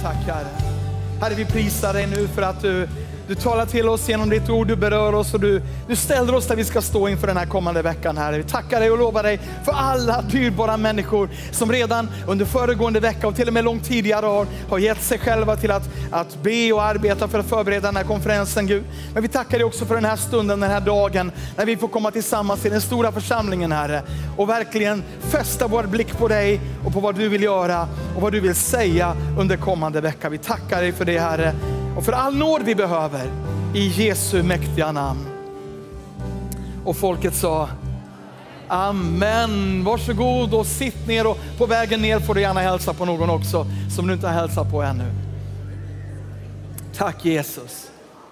tack Herre. Herre, vi prisar dig nu för att du talar till oss genom ditt ord, du berör oss och du ställer oss där vi ska stå inför den här kommande veckan, Herre. Vi tackar dig och lovar dig för alla dyrbara människor som redan under föregående vecka och till och med långt tidigare har gett sig själva till att be och arbeta för att förbereda den här konferensen, Gud. Men vi tackar dig också för den här stunden, den här dagen, när vi får komma tillsammans i den stora församlingen, Herre, och verkligen fästa vår blick på dig och på vad du vill göra och vad du vill säga under kommande vecka. Vi tackar dig för det, Herre, och för all nåd vi behöver i Jesu mäktiga namn. Och folket sa amen. Varsågod och sitt ner, och på vägen ner får du gärna hälsa på någon också som du inte har hälsat på ännu. Tack Jesus.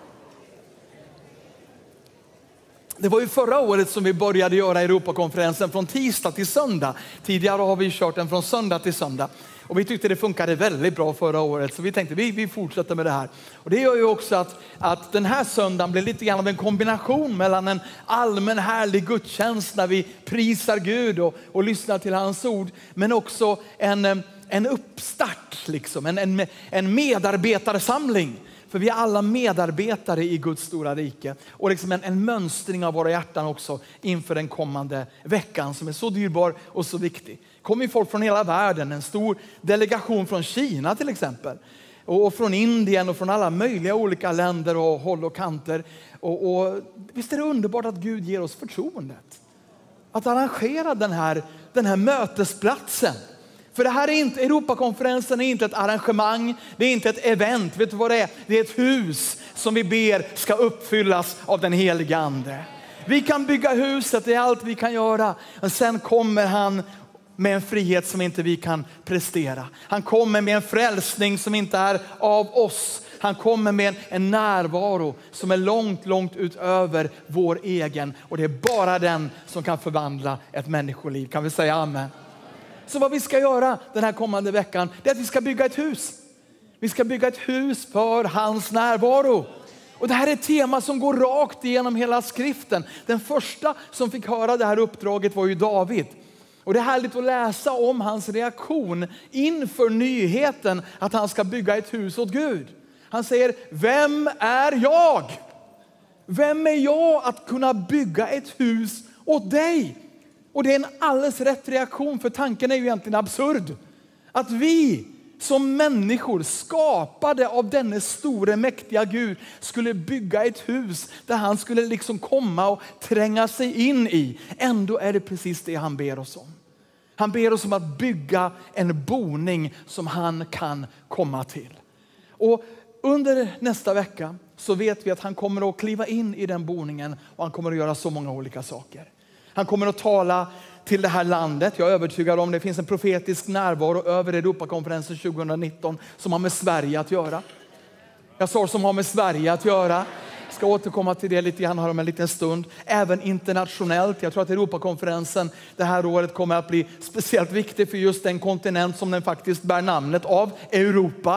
Det var ju förra året som vi började göra Europakonferensen från tisdag till söndag. Tidigare har vi kört den från söndag till söndag. Och vi tyckte det funkade väldigt bra förra året, så vi tänkte vi fortsätter med det här. Och det gör ju också att den här söndagen blir lite grann av en kombination mellan en allmän härlig gudstjänst när vi prisar Gud och lyssnar till hans ord, men också en uppstart, liksom, en medarbetarsamling. För vi är alla medarbetare i Guds stora rike. Och liksom en mönstring av våra hjärtan också inför den kommande veckan som är så dyrbar och så viktig. Kommer folk från hela världen, en stor delegation från Kina till exempel. Och från Indien och från alla möjliga olika länder och håll och kanter. Och visst är det underbart att Gud ger oss förtroendet att arrangera den här mötesplatsen. För det här är inte, Europakonferensen är inte ett arrangemang, det är inte ett event. Vet du vad det är? Det är ett hus som vi ber ska uppfyllas av den heliga ande. Vi kan bygga huset, det är allt vi kan göra. Men sen kommer han med en frihet som inte vi kan prestera. Han kommer med en frälsning som inte är av oss. Han kommer med en närvaro som är långt, långt utöver vår egen. Och det är bara den som kan förvandla ett människoliv. Kan vi säga amen? Så vad vi ska göra den här kommande veckan, det är att vi ska bygga ett hus. Vi ska bygga ett hus för hans närvaro. Och det här är ett tema som går rakt igenom hela skriften. Den första som fick höra det här uppdraget var ju David. Och det är härligt att läsa om hans reaktion inför nyheten att han ska bygga ett hus åt Gud. Han säger, vem är jag? Vem är jag att kunna bygga ett hus åt dig? Och det är en alldeles rätt reaktion, för tanken är ju egentligen absurd. Att vi som människor skapade av denne store mäktiga Gud skulle bygga ett hus där han skulle liksom komma och tränga sig in i. Ändå är det precis det han ber oss om. Han ber oss om att bygga en boning som han kan komma till. Och under nästa vecka så vet vi att han kommer att kliva in i den boningen och han kommer att göra så många olika saker. Han kommer att tala till det här landet. Jag är övertygad om det finns en profetisk närvaro över Europakonferensen 2019 som har med Sverige att göra. Jag sa som har med Sverige att göra. Jag ska återkomma till det lite grann här om en liten stund. Även internationellt. Jag tror att Europakonferensen det här året kommer att bli speciellt viktig för just den kontinent som den faktiskt bär namnet av. Europa.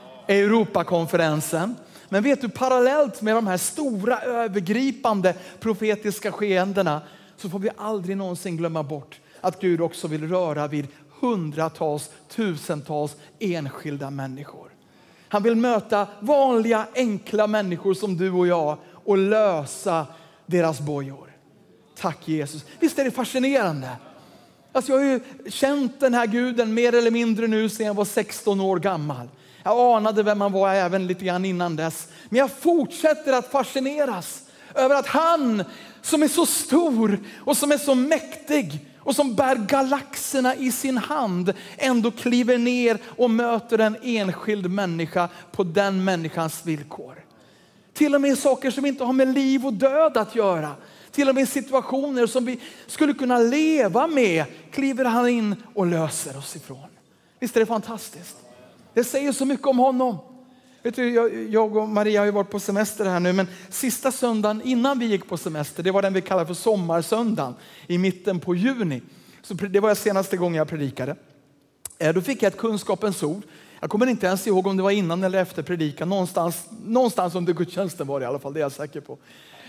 Europakonferensen. Men vet du, parallellt med de här stora övergripande profetiska skeendena så får vi aldrig någonsin glömma bort att Gud också vill röra vid hundratals, tusentals enskilda människor. Han vill möta vanliga, enkla människor som du och jag och lösa deras bojor. Tack Jesus. Visst är det fascinerande? Alltså jag har ju känt den här guden mer eller mindre nu sedan jag var 16 år gammal. Jag anade vem han var även lite grann innan dess. Men jag fortsätter att fascineras över att han som är så stor och som är så mäktig och som bär galaxerna i sin hand ändå kliver ner och möter en enskild människa på den människans villkor. Till och med saker som inte har med liv och död att göra. Till och med situationer som vi skulle kunna leva med kliver han in och löser oss ifrån. Visst är det fantastiskt? Det säger så mycket om honom. Vet du, jag och Maria har ju varit på semester här nu, men sista söndagen innan vi gick på semester, det var den vi kallar för sommarsöndagen i mitten på juni. Så det var senaste gången jag predikade. Då fick jag ett kunskapens ord. Jag kommer inte ens ihåg om det var innan eller efter predikan. Någonstans under gudstjänsten var det i alla fall, det är jag säker på.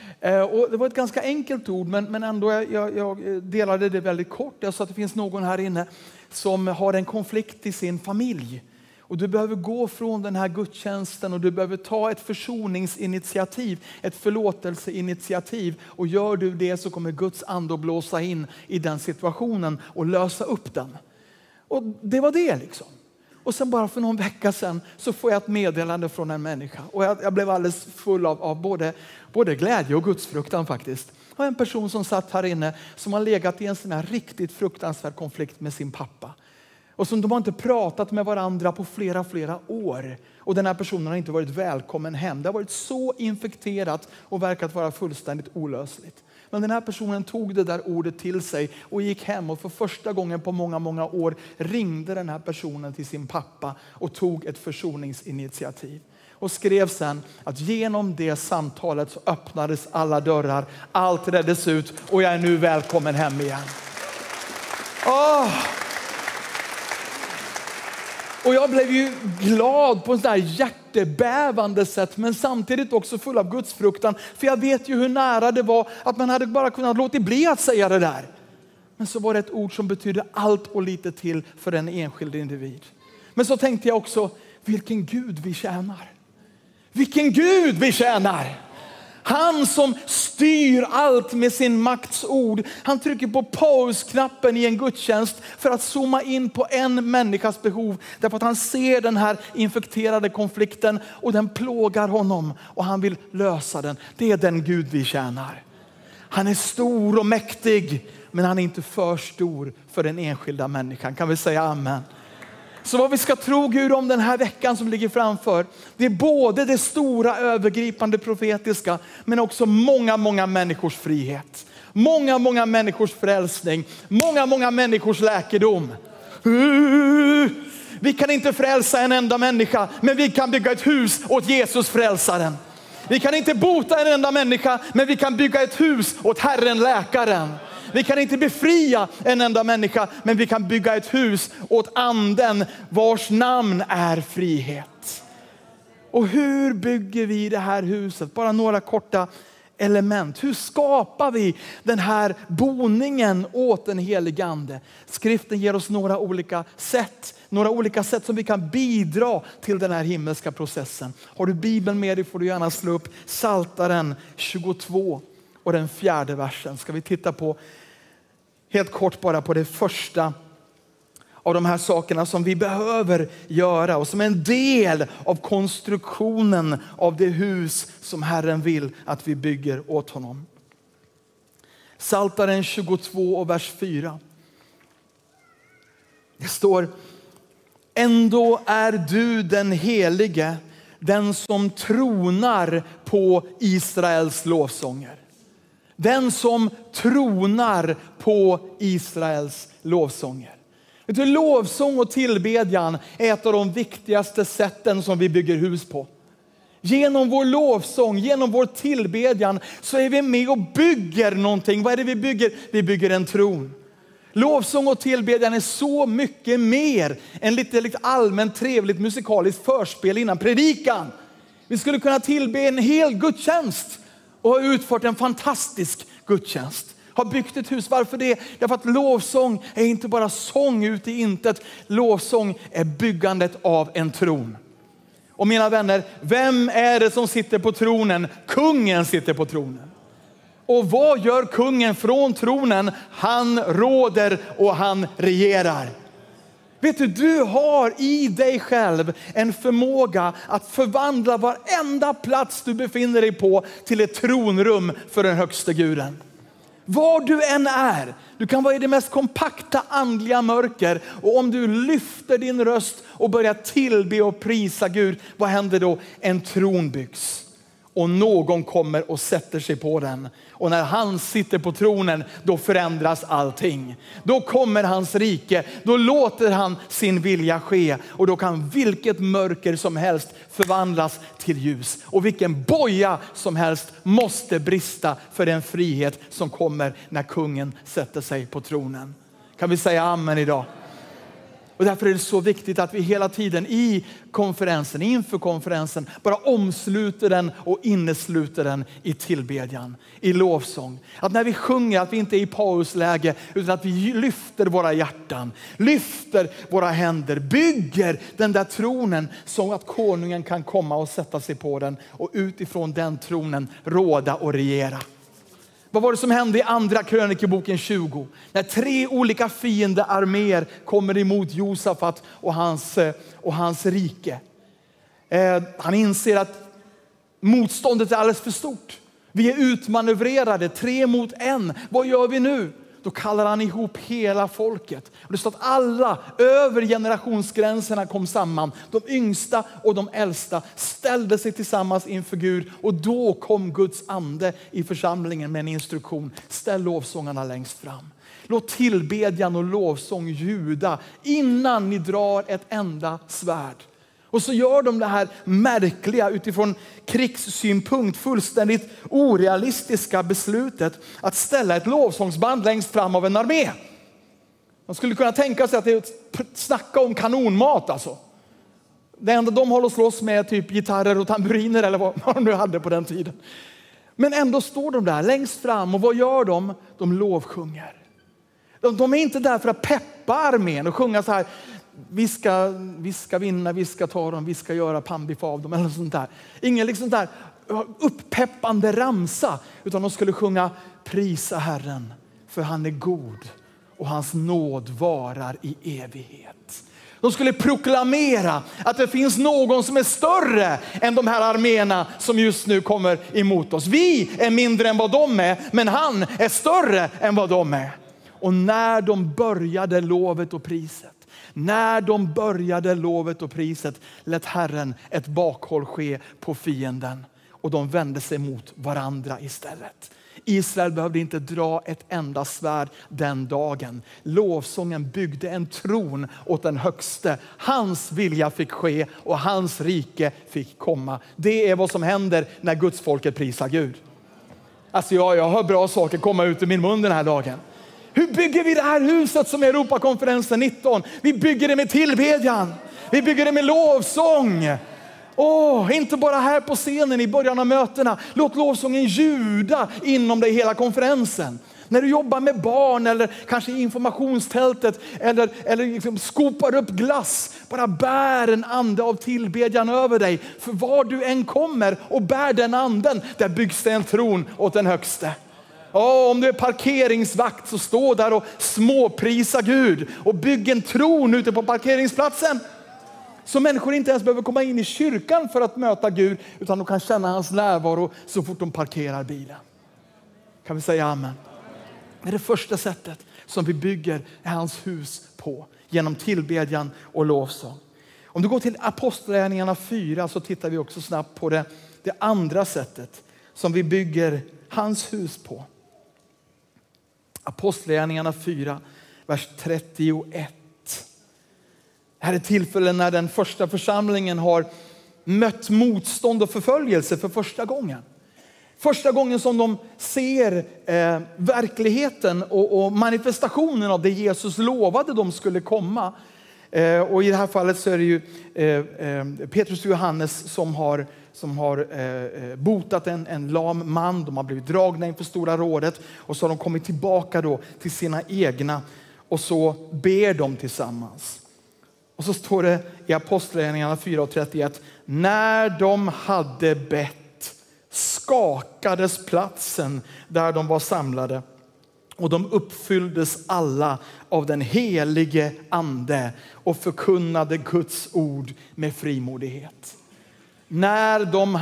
Och det var ett ganska enkelt ord, men ändå jag delade det väldigt kort. Jag sa att det finns någon här inne som har en konflikt i sin familj. Och du behöver gå från den här gudstjänsten och du behöver ta ett försoningsinitiativ, ett förlåtelseinitiativ. Och gör du det så kommer Guds ande att blåsa in i den situationen och lösa upp den. Och det var det liksom. Och sen bara för någon vecka sedan så får jag ett meddelande från en människa. Och jag blev alldeles full av både glädje och gudsfruktan faktiskt. Och en person som satt här inne som har legat i en sån här riktigt fruktansvärd konflikt med sin pappa. Och som de har inte pratat med varandra på flera år. Och den här personen har inte varit välkommen hem. Det har varit så infekterat och verkat vara fullständigt olösligt. Men den här personen tog det där ordet till sig och gick hem. Och för första gången på många år ringde den här personen till sin pappa och tog ett försoningsinitiativ. Och skrev sen att genom det samtalet så öppnades alla dörrar. Allt reddes ut och jag är nu välkommen hem igen. Och jag blev ju glad på ett sådär hjärtebävande sätt, men samtidigt också full av gudsfruktan. För jag vet ju hur nära det var att man hade bara kunnat låta bli att säga det där. Men så var det ett ord som betydde allt och lite till för en enskild individ. Men så tänkte jag också, vilken Gud vi tjänar. Vilken Gud vi tjänar. Han som styr allt med sin makts ord. Han trycker på pausknappen i en gudstjänst för att zooma in på en människas behov. Därför att han ser den här infekterade konflikten och den plågar honom. Och han vill lösa den. Det är den Gud vi tjänar. Han är stor och mäktig, men han är inte för stor för den enskilda människan. Kan vi säga amen? Så vad vi ska tro Gud om den här veckan som ligger framför, det är både det stora övergripande profetiska, men också många människors frihet. Många människors frälsning. Många människors läkedom. Vi kan inte frälsa en enda människa, men vi kan bygga ett hus åt Jesus frälsaren. Vi kan inte bota en enda människa, men vi kan bygga ett hus åt Herren läkaren. Vi kan inte befria en enda människa, men vi kan bygga ett hus åt anden vars namn är frihet. Och hur bygger vi det här huset? Bara några korta element. Hur skapar vi den här boningen åt den helige ande? Skriften ger oss några olika sätt som vi kan bidra till den här himmelska processen. Har du Bibeln med dig får du gärna slå upp Psaltaren 22 och den 4:e versen. Ska vi titta på helt kort bara på det första av de här sakerna som vi behöver göra och som är en del av konstruktionen av det hus som Herren vill att vi bygger åt honom. Psaltaren 22 och vers 4. Det står: ändå är du den helige, den som tronar på Israels lovsånger. Den som tronar på Israels lovsånger. Lovsång och tillbedjan är ett av de viktigaste sätten som vi bygger hus på. Genom vår lovsång, genom vår tillbedjan så är vi med och bygger någonting. Vad är det vi bygger? Vi bygger en tron. Lovsång och tillbedjan är så mycket mer än lite allmänt trevligt musikaliskt förspel innan predikan. Vi skulle kunna tillbe en hel gudstjänst och ha utfört en fantastisk gudstjänst. Har byggt ett hus. Varför det? Därför att lovsång är inte bara sång ut i intet. Lovsång är byggandet av en tron. Och mina vänner, vem är det som sitter på tronen? Kungen sitter på tronen. Och vad gör kungen från tronen? Han råder och han regerar. Vet du, du har i dig själv en förmåga att förvandla varenda plats du befinner dig på till ett tronrum för den högste guden. Var du än är, du kan vara i det mest kompakta andliga mörker, och om du lyfter din röst och börjar tillbe och prisa Gud, vad händer då? En tron byggs. Och någon kommer och sätter sig på den. Och när han sitter på tronen, då förändras allting. Då kommer hans rike. Då låter han sin vilja ske. Och då kan vilket mörker som helst förvandlas till ljus. Och vilken boja som helst måste brista för den frihet som kommer när kungen sätter sig på tronen. Kan vi säga amen idag? Och därför är det så viktigt att vi hela tiden i konferensen, inför konferensen, bara omsluter den och innesluter den i tillbedjan, i lovsång. Att när vi sjunger att vi inte är i pausläge utan att vi lyfter våra hjärtan, lyfter våra händer, bygger den där tronen så att konungen kan komma och sätta sig på den och utifrån den tronen råda och regera. Vad var det som hände i andra krönikeboken 20? När 3 olika fiendearméer kommer emot Josafat och hans rike. Han inser att motståndet är alldeles för stort. Vi är utmanövrerade, 3 mot 1. Vad gör vi nu? Då kallar han ihop hela folket. Och det står att alla över generationsgränserna kom samman. De yngsta och de äldsta ställde sig tillsammans inför Gud. Och då kom Guds ande i församlingen med en instruktion. Ställ lovsångarna längst fram. Låt tillbedjan och lovsång ljuda innan ni drar ett enda svärd. Och så gör de det här märkliga utifrån krigssynpunkt fullständigt orealistiska beslutet att ställa ett lovsångsband längst fram av en armé. Man skulle kunna tänka sig att det är snacka om kanonmat alltså. Det enda de håller att slåss med är typ gitarrer och tamburiner eller vad de nu hade på den tiden. Men ändå står de där längst fram och vad gör de? De lovsjunger. De är inte där för att peppa armén och sjunga så här. Vi ska vinna, vi ska ta dem, vi ska göra pannbiff av dem eller sånt där. Ingen liksom där uppeppande ramsa, utan de skulle sjunga prisa Herren för han är god och hans nåd varar i evighet. De skulle proklamera att det finns någon som är större än de här arméerna som just nu kommer emot oss. Vi är mindre än vad de är, men han är större än vad de är. Och när de började lovet och priset, lät Herren ett bakhåll ske på fienden och de vände sig mot varandra istället. Israel behövde inte dra ett enda svärd den dagen. Lovsången byggde en tron åt den högste. Hans vilja fick ske och hans rike fick komma. Det är vad som händer när Guds folket prisar Gud. Alltså jag hör bra saker komma ut ur min mun den här dagen. Hur bygger vi det här huset som är Europakonferensen 19? Vi bygger det med tillbedjan. Vi bygger det med lovsång. Inte bara här på scenen i början av mötena. Låt lovsången ljuda inom dig hela konferensen. När du jobbar med barn eller kanske i informationstältet eller liksom skopar upp glass. Bara bär en ande av tillbedjan över dig. För var du än kommer och bär den anden, där byggs det en tron åt den högste. Om du är parkeringsvakt så stå där och småprisa Gud och bygg en tron ute på parkeringsplatsen. Så människor inte ens behöver komma in i kyrkan för att möta Gud, utan de kan känna hans närvaro så fort de parkerar bilen. Kan vi säga amen? Det är det första sättet som vi bygger hans hus på, genom tillbedjan och lovsång. Om du går till Apostlagärningarna 4 så tittar vi också snabbt på det andra sättet som vi bygger hans hus på. Apostlagärningarna 4, vers 31. Här är tillfällen när den första församlingen har mött motstånd och förföljelse för första gången. Första gången som de ser verkligheten och manifestationen av det Jesus lovade de skulle komma. Och i det här fallet så är det ju Petrus och Johannes som har botat en lam man. De har blivit dragna inför stora rådet och så har de kommit tillbaka då till sina egna och så ber de tillsammans. Och så står det i Apostlagärningarna 4:31. När de hade bett skakades platsen där de var samlade och de uppfylldes alla av den helige ande och förkunnade Guds ord med frimodighet. När de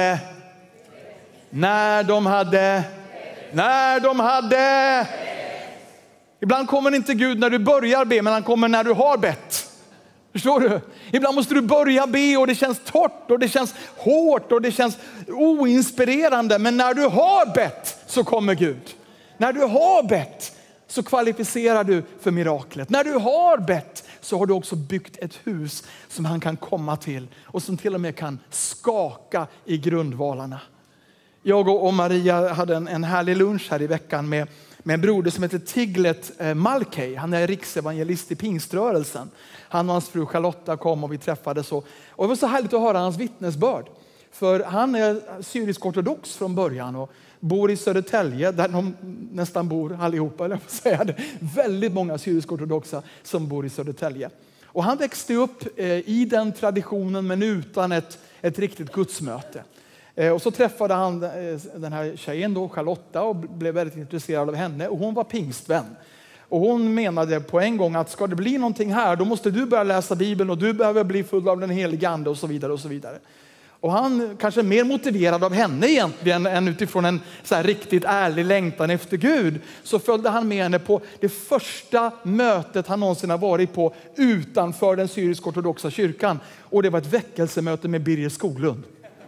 hade. Ibland kommer inte Gud när du börjar be, men han kommer när du har bett. Förstår du? Ibland måste du börja be och det känns torrt och det känns hårt och det känns oinspirerande. Men när du har bett så kommer Gud. När du har bett så kvalificerar du för miraklet. När du har bett så har du också byggt ett hus som han kan komma till och som till och med kan skaka i grundvalarna. Jag och Maria hade en härlig lunch här i veckan med med en broder som heter Tiglet Malkey. Han är riksevangelist i pingströrelsen. Han och hans fru Charlotta kom och vi träffades. Och det var så härligt att höra hans vittnesbörd. För han är syrisk-ortodox från början och bor i Södertälje, där de nästan bor allihopa. Eller säga det. Väldigt många syrisk-ortodoxa som bor i Södertälje. Och han växte upp i den traditionen men utan ett riktigt gudsmöte. Och så träffade han den här tjejen då, Charlotta, och blev väldigt intresserad av henne. Och hon var pingstvän. Och hon menade på en gång att ska det bli någonting här, då måste du börja läsa Bibeln och du behöver bli full av den helige ande och så vidare och så vidare. Och han kanske mer motiverad av henne egentligen än utifrån en så här riktigt ärlig längtan efter Gud. Så följde han med henne på det första mötet han någonsin har varit på utanför den syrisk-ortodoxa kyrkan. Och det var ett väckelsemöte med Birger Skoglund.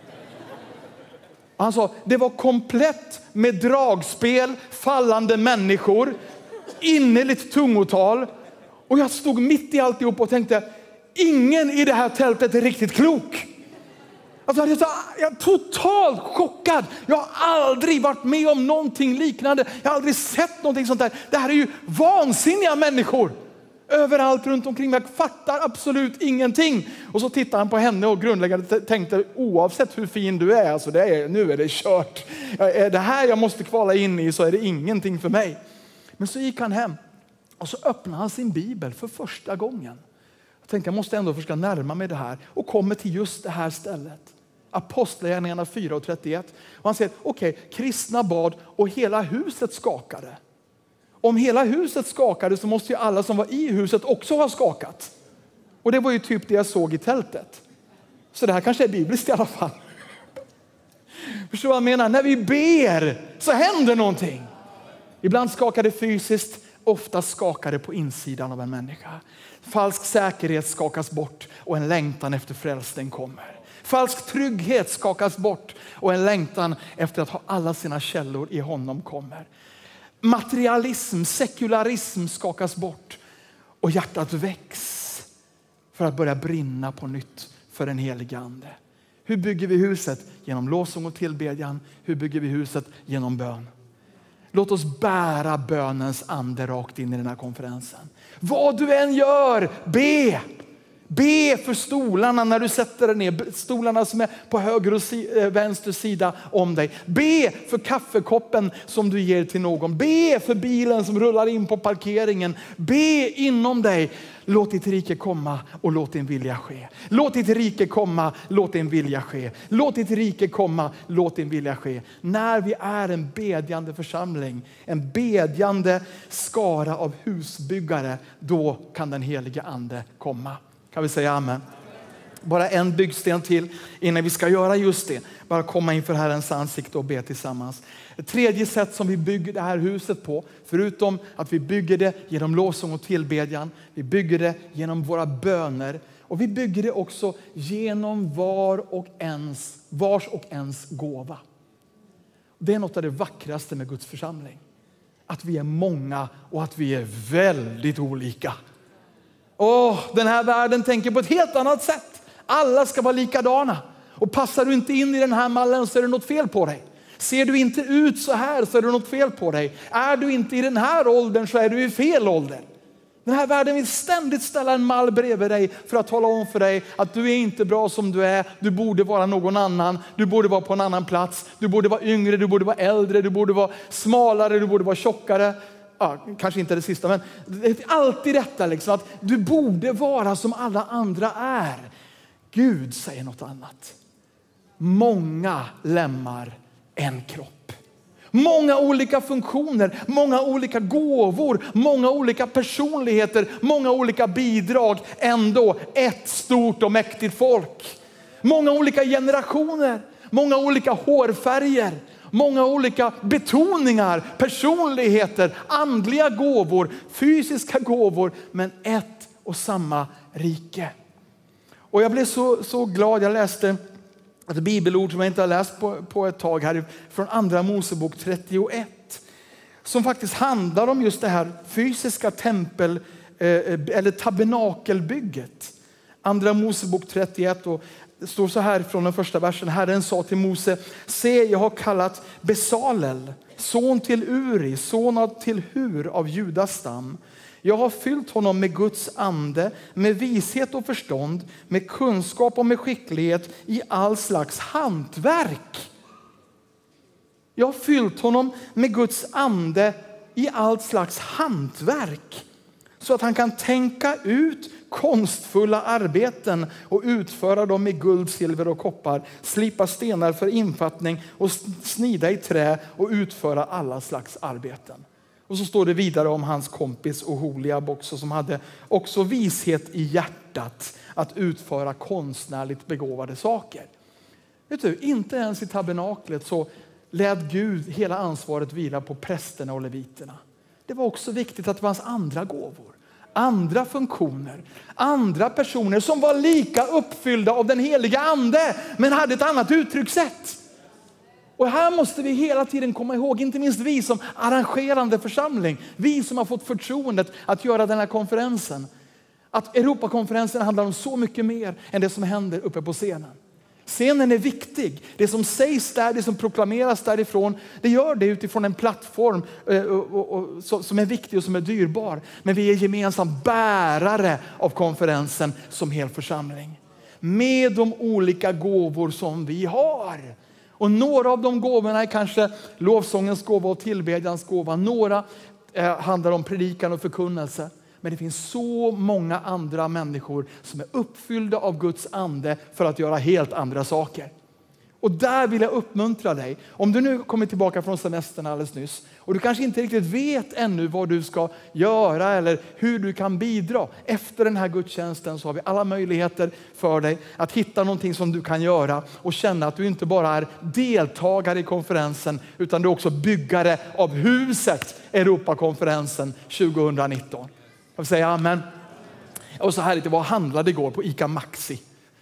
Han sa, det var komplett med dragspel, fallande människor, innerligt tungotal. Och jag stod mitt i alltihop och tänkte, ingen i det här tältet är riktigt klok. Alltså jag är totalt chockad. Jag har aldrig varit med om någonting liknande. Jag har aldrig sett någonting sånt där. Det här är ju vansinniga människor. Överallt runt omkring mig. Jag fattar absolut ingenting. Och så tittar han på henne och grundläggande tänkte, oavsett hur fin du är, alltså nu är det kört. Det här jag måste kvala in i, så är det ingenting för mig. Men så gick han hem och så öppnade han sin bibel för första gången. Jag tänkte, jag måste ändå försöka närma mig det här. Och kommer till just det här stället. Apostlagärningarna 4:31. Och han säger, okej, kristna bad och hela huset skakade. Om hela huset skakade så måste ju alla som var i huset också ha skakat. Och det var ju typ det jag såg i tältet. Så det här kanske är bibliskt i alla fall. Förstår vad jag menar? När vi ber så händer någonting. Ibland skakar det fysiskt, ofta skakar det på insidan av en människa. Falsk säkerhet skakas bort och en längtan efter frälsning kommer. Falsk trygghet skakas bort och en längtan efter att ha alla sina källor i honom kommer. Materialism, sekularism skakas bort och hjärtat väcks för att börja brinna på nytt för den helige ande. Hur bygger vi huset? Genom lovsång och tillbedjan. Hur bygger vi huset? Genom bön. Låt oss bära bönens ande rakt in i den här konferensen. Vad du än gör, be. Be för stolarna när du sätter dig ner. Stolarna som är på höger och vänster sida om dig. Be för kaffekoppen som du ger till någon. Be för bilen som rullar in på parkeringen. Be inom dig. Låt ditt rike komma och låt din vilja ske. Låt ditt rike komma, låt din vilja ske. Låt ditt rike komma, låt din vilja ske. När vi är en bedjande församling, en bedjande skara av husbyggare, då kan den helige ande komma. Kan vi säga amen? Bara en byggsten till innan vi ska göra just det. Bara komma inför Herrens ansikte och be tillsammans. Ett tredje sätt som vi bygger det här huset på, förutom att vi bygger det genom lovsång och tillbedjan, vi bygger det genom våra böner och vi bygger det också genom vars och ens gåva. Det är något av det vackraste med Guds församling. Att vi är många och att vi är väldigt olika. Den här världen tänker på ett helt annat sätt. Alla ska vara likadana. Och passar du inte in i den här mallen så är det något fel på dig. Ser du inte ut så här så är det något fel på dig. Är du inte i den här åldern så är du i fel ålder. Den här världen vill ständigt ställa en mall bredvid dig för att tala om för dig att du är inte bra som du är. Du borde vara någon annan. Du borde vara på en annan plats. Du borde vara yngre, du borde vara äldre, du borde vara smalare, du borde vara tjockare. Ja, kanske inte det sista, men det är alltid detta liksom, att du borde vara som alla andra är. Gud säger något annat. Många lemmar, en kropp. Många olika funktioner, många olika gåvor, många olika personligheter, många olika bidrag. Ändå ett stort och mäktigt folk. Många olika generationer, många olika hårfärger. Många olika betoningar, personligheter, andliga gåvor, fysiska gåvor, men ett och samma rike. Och jag blev så glad. Jag läste ett bibelord som jag inte har läst på ett tag här från Andra Mosebok 31. Som faktiskt handlar om just det här fysiska tempel eller tabernakelbygget. Andra Mosebok 31 och det står så här från den första versen. Herren sa till Mose, se jag har kallat Besalel, son till Uri, son till Hur av Judas stam. Jag har fyllt honom med Guds ande, med vishet och förstånd, med kunskap och med skicklighet i all slags hantverk. Jag har fyllt honom med Guds ande i allt slags hantverk. Så att han kan tänka ut konstfulla arbeten och utföra dem med guld, silver och koppar. Slipa stenar för infattning och snida i trä och utföra alla slags arbeten. Och så står det vidare om hans kompis Oholiab också, som hade också vishet i hjärtat att utföra konstnärligt begåvade saker. Vet du, inte ens i tabernaklet så lät Gud hela ansvaret vila på prästerna och leviterna. Det var också viktigt att det fanns andra gåvor, andra funktioner, andra personer som var lika uppfyllda av den heliga ande men hade ett annat uttryckssätt. Och här måste vi hela tiden komma ihåg, inte minst vi som arrangerande församling, vi som har fått förtroendet att göra den här konferensen, att Europakonferensen handlar om så mycket mer än det som händer uppe på scenen. Scenen är viktig. Det som sägs där, det som proklameras därifrån, det gör det utifrån en plattform som är viktig och som är dyrbar. Men vi är gemensamt bärare av konferensen som hel församling. Med de olika gåvor som vi har. Och några av de gåvorna är kanske lovsångens gåva och tillbedjans gåva. Några handlar om predikan och förkunnelse. Men det finns så många andra människor som är uppfyllda av Guds ande för att göra helt andra saker. Och där vill jag uppmuntra dig. Om du nu kommer tillbaka från semestern alldeles nyss och du kanske inte riktigt vet ännu vad du ska göra eller hur du kan bidra. Efter den här gudstjänsten så har vi alla möjligheter för dig att hitta någonting som du kan göra och känna att du inte bara är deltagare i konferensen utan du är också byggare av huset Europakonferensen 2019. Jag vill säga amen. Och så härligt, det var handlade igår på ICA Maxi.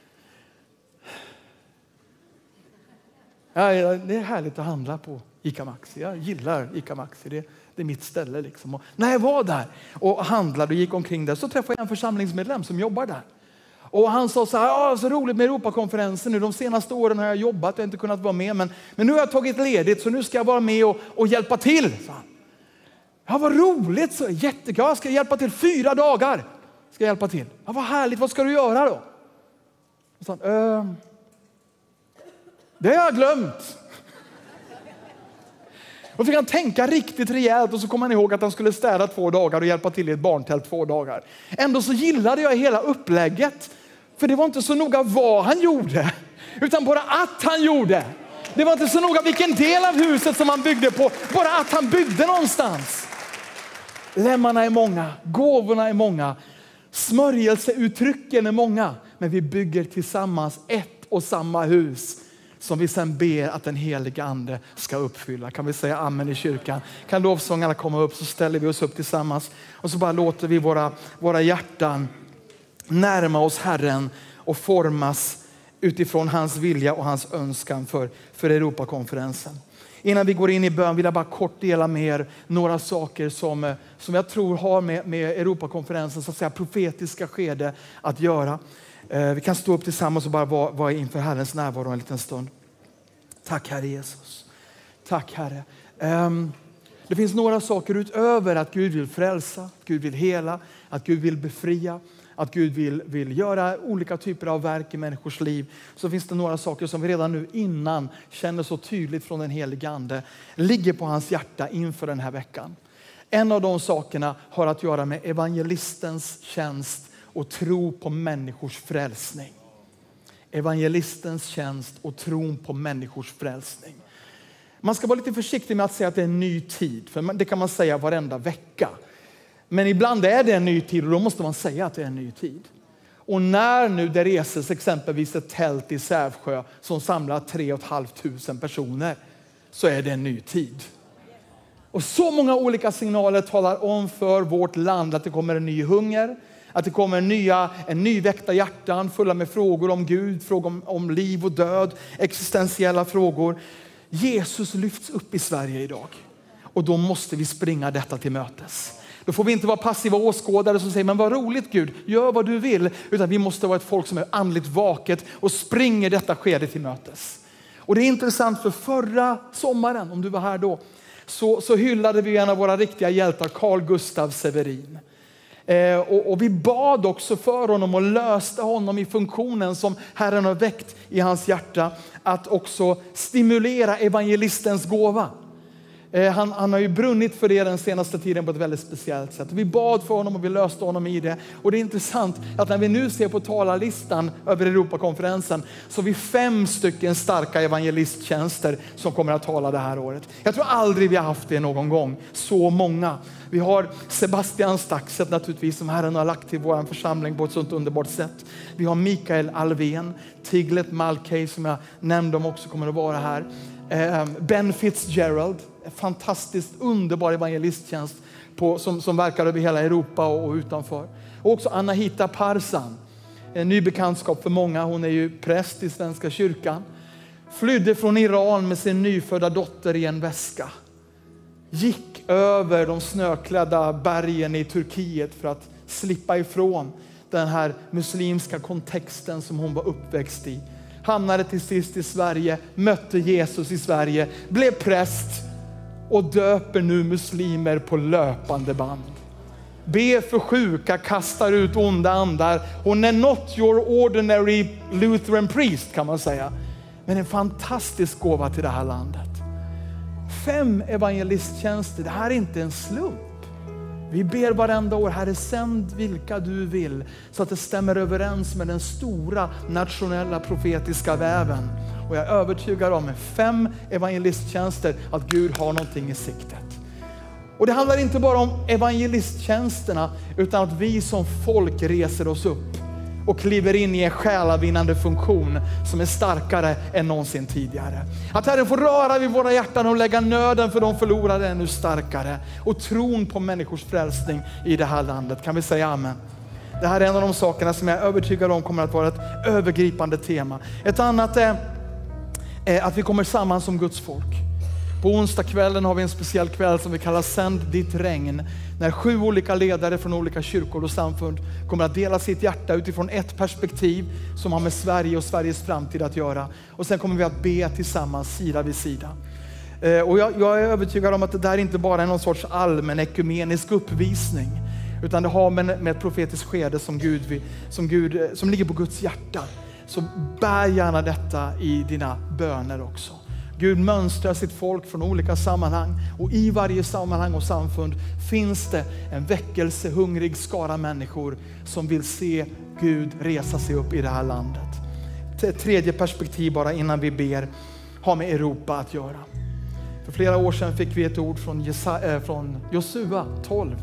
Ja, det är härligt att handla på ICA Maxi. Jag gillar ICA Maxi. Det är mitt ställe liksom. Och när jag var där och handlade och gick omkring där så träffade jag en församlingsmedlem som jobbar där. Och han sa så här, så roligt med Europakonferensen nu. De senaste åren har jag jobbat, jag har inte kunnat vara med. Men nu har jag tagit ledigt så nu ska jag vara med och hjälpa till. Så han. Ja, vad roligt, så jättekul. Jag ska hjälpa till 4 dagar. Ska jag hjälpa till. Ja, vad härligt, vad ska du göra då? Och så han, det har jag glömt. Och fick han tänka riktigt rejält och så kom han ihåg att han skulle städa 2 dagar och hjälpa till i ett barntält 2 dagar. Ändå så gillade jag hela upplägget. För det var inte så noga vad han gjorde, utan bara att han gjorde. Det var inte så noga vilken del av huset som han byggde på, bara att han byggde någonstans. Lemmarna är många, gåvorna är många, smörjelseuttrycken är många. Men vi bygger tillsammans ett och samma hus som vi sen ber att den heliga ande ska uppfylla. Kan vi säga amen i kyrkan? Kan lovsångarna komma upp så ställer vi oss upp tillsammans. Och så bara låter vi våra hjärtan närma oss Herren och formas utifrån hans vilja och hans önskan för Europakonferensen. Innan vi går in i bön vill jag bara kort dela med er några saker som jag tror har med Europakonferensen så att säga profetiska skede att göra. Vi kan stå upp tillsammans och bara vara inför Herrens närvaro en liten stund. Tack Herre Jesus. Tack Herre. Det finns några saker utöver att Gud vill frälsa, att Gud vill hela, att Gud vill befria, att Gud vill göra olika typer av verk i människors liv. Så finns det några saker som vi redan nu innan känner så tydligt från den helige ande ligger på hans hjärta inför den här veckan. En av de sakerna har att göra med evangelistens tjänst och tro på människors frälsning. Evangelistens tjänst och tron på människors frälsning. Man ska vara lite försiktig med att säga att det är en ny tid. För det kan man säga varenda vecka. Men ibland är det en ny tid och då måste man säga att det är en ny tid. Och när nu det reses exempelvis ett tält i Sävsjö som samlar 3 500 personer så är det en ny tid. Och så många olika signaler talar om för vårt land att det kommer en ny hunger. Att det kommer en nyväckta hjärtan fulla med frågor om Gud, frågor om liv och död, existentiella frågor. Jesus lyfts upp i Sverige idag. Och då måste vi springa detta till mötes. Då får vi inte vara passiva åskådare som säger, men vad roligt Gud, gör vad du vill. Utan vi måste vara ett folk som är andligt vaket och springer detta skede till mötes. Och det är intressant för förra sommaren, om du var här då, så hyllade vi en av våra riktiga hjältar, Carl Gustaf Severin. Och vi bad också för honom och löste honom i funktionen som Herren har väckt i hans hjärta, att också stimulera evangelistens gåva. Han har ju brunnit för det den senaste tiden på ett väldigt speciellt sätt. Vi bad för honom och vi löste honom i det. Och det är intressant att när vi nu ser på talarlistan över Europakonferensen så har vi 5 stycken starka evangelisttjänster som kommer att tala det här året. Jag tror aldrig vi har haft det någon gång, så många. Vi har Sebastian Staxet naturligtvis, som Herren har lagt till vår församling på ett sånt underbart sätt. Vi har Mikael Alvén, Tiglet Malkay som jag nämnde om också kommer att vara här. Ben Fitzgerald, en fantastiskt underbar evangelisttjänst som verkar över hela Europa och utanför. Och också Anahita Parsan, en ny bekantskap för många. Hon är ju präst i Svenska kyrkan. Flydde från Iran med sin nyfödda dotter i en väska. Gick över de snöklädda bergen i Turkiet för att slippa ifrån den här muslimska kontexten som hon var uppväxt i. Hamnade till sist i Sverige, mötte Jesus i Sverige, blev präst och döper nu muslimer på löpande band. Ber för sjuka, kastar ut onda andar. Hon är not your ordinary Lutheran priest kan man säga. Men en fantastisk gåva till det här landet. 5 evangelisttjänster, det här är inte en slump. Vi ber varenda år, Herre, sänd vilka du vill så att det stämmer överens med den stora nationella profetiska väven. Och jag är övertygad om med 5 evangelisttjänster att Gud har någonting i siktet. Och det handlar inte bara om evangelisttjänsterna utan att vi som folk reser oss upp och kliver in i en själavinnande funktion som är starkare än någonsin tidigare. Att Herren får röra vid våra hjärtan och lägga nöden för de förlorade ännu starkare. Och tron på människors frälsning i det här landet. Kan vi säga amen? Det här är en av de sakerna som jag är övertygad om kommer att vara ett övergripande tema. Ett annat är att vi kommer samman som Guds folk. På onsdagskvällen har vi en speciell kväll som vi kallar Sänd ditt regn. När 7 olika ledare från olika kyrkor och samfund kommer att dela sitt hjärta utifrån ett perspektiv som har med Sverige och Sveriges framtid att göra. Och sen kommer vi att be tillsammans sida vid sida. Och jag är övertygad om att det där inte bara är någon sorts allmän ekumenisk uppvisning. Utan det har med ett profetiskt skede som ligger på Guds hjärta. Så bär gärna detta i dina böner också. Gud mönstrar sitt folk från olika sammanhang och i varje sammanhang och samfund finns det en väckelsehungrig skara människor som vill se Gud resa sig upp i det här landet. Ett tredje perspektiv bara innan vi ber har med Europa att göra. För flera år sedan fick vi ett ord från Josua 12.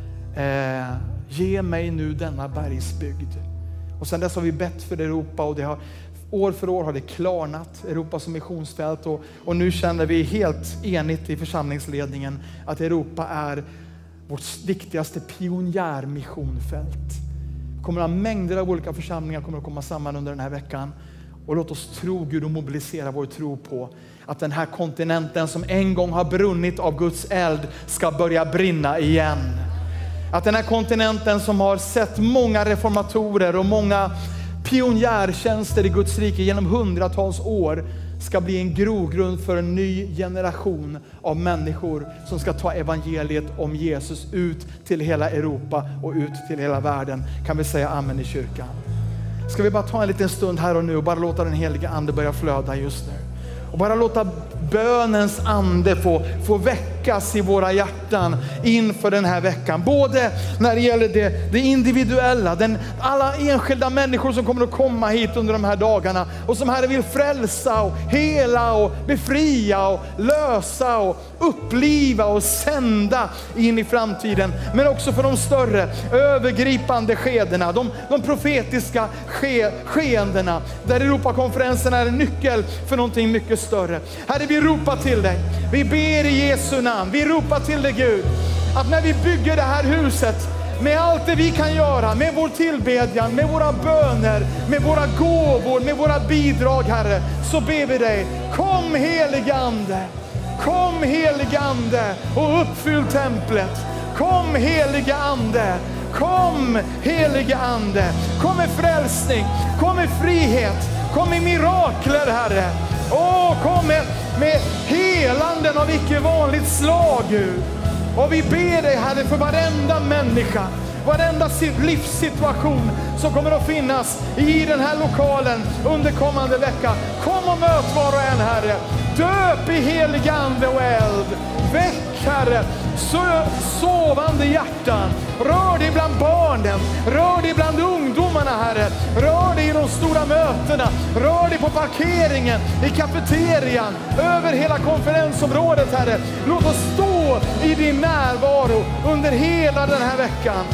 Ge mig nu denna bergsbygd. Och sen dess har vi bett för Europa och det har år för år har det klarnat, Europa som missionsfält och nu känner vi helt enigt i församlingsledningen att Europa är vårt viktigaste pionjärmissionfält. Det kommer att ha mängder av olika församlingar kommer att komma samman under den här veckan och låt oss tro Gud och mobilisera vår tro på att den här kontinenten som en gång har brunnit av Guds eld ska börja brinna igen. Att den här kontinenten som har sett många reformatorer och många pionjärtjänster i Guds rike genom hundratals år ska bli en grogrund för en ny generation av människor som ska ta evangeliet om Jesus ut till hela Europa och ut till hela världen. Kan vi säga amen i kyrkan? Ska vi bara ta en liten stund här och nu och bara låta den helige ande börja flöda just nu. Och bara låta bönens ande få väckas i våra hjärtan inför den här veckan. Både när det gäller det individuella, alla enskilda människor som kommer att komma hit under de här dagarna och som Herre vill frälsa och hela och befria och lösa och uppliva och sända in i framtiden. Men också för de större övergripande skedena, de profetiska skeendena där Europakonferensen är en nyckel för någonting mycket större. Herre, vi ropar till dig. Vi ber i Jesu namn. Vi ropar till dig Gud. Att när vi bygger det här huset med allt det vi kan göra, med vår tillbedjan, med våra böner, med våra gåvor, med våra bidrag Herre, så ber vi dig. Kom helige ande. Kom helige ande och uppfyll templet. Kom helige ande. Kom helige ande. Kom med frälsning. Kom med frihet. Kom med mirakler Herre. Kom med helanden av icke vanligt slag, Gud. Och vi ber dig, Herre, för varenda människa, varenda livssituation som kommer att finnas i den här lokalen under kommande vecka. Kom och möt var och en, Herre. Döp i helig ande och eld. Väck, Herre, sovande hjärtan. Rör dig bland barnen. Rör dig bland ungdomarna, Herre. Rör dig i de stora mötena. Rör dig på parkeringen, i kafeterian, över hela konferensområdet, Herre. Låt oss stå i din närvaro under hela den här veckan.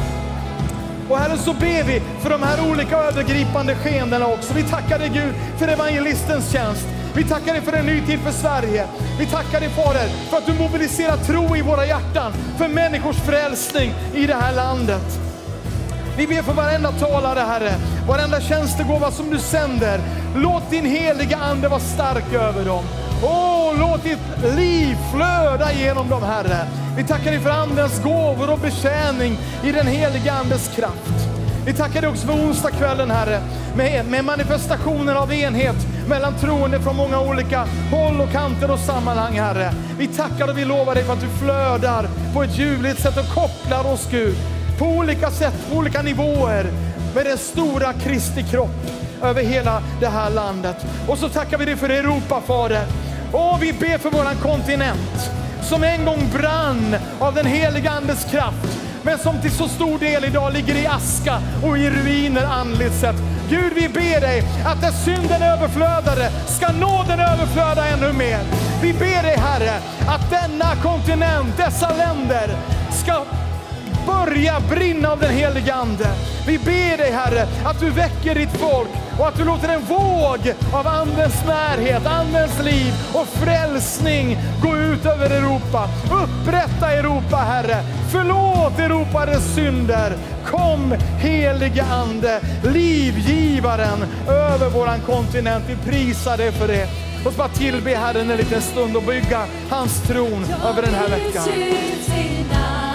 Och Herre, så ber vi för de här olika övergripande skeendena också. Vi tackar dig, Gud, för evangelistens tjänst. Vi tackar dig för en ny tid för Sverige. Vi tackar dig, Fader, för att du mobiliserar tro i våra hjärtan för människors frälsning i det här landet. Vi ber för varenda talare, Herre, varenda tjänstegåva som du sänder. Låt din heliga ande vara stark över dem. Låt ditt liv flöda genom dem, Herre. Vi tackar dig för andens gåvor och betjäning i den heliga andes kraft. Vi tackar dig också för onsdagskvällen, Herre, med manifestationer av enhet mellan troende från många olika håll och kanter och sammanhang, Herre. Vi tackar och vi lovar dig för att du flödar på ett ljuvligt sätt och kopplar oss, Gud, på olika sätt, på olika nivåer med den stora Kristi kropp över hela det här landet. Och så tackar vi dig för Europa, Fader. Vi ber för våran kontinent som en gång brann av den heliga andes kraft, men som till så stor del idag ligger i aska och i ruiner andligt sett. Gud, vi ber dig att där synden överflödade ska nåden överflöda ännu mer. Vi ber dig, Herre, att denna kontinent, dessa länder ska börja brinna av den heliga ande. Vi ber dig, Herre, att du väcker ditt folk och att du låter en våg av andens närhet, andens liv och frälsning gå ut över Europa. Upprätta Europa, Herre. Förlåt Europa dess synder. Kom, heliga ande, livgivaren över våran kontinent. Vi prisar dig för det. Låt oss bara tillbe Herren en liten stund och bygga hans tron över den här veckan.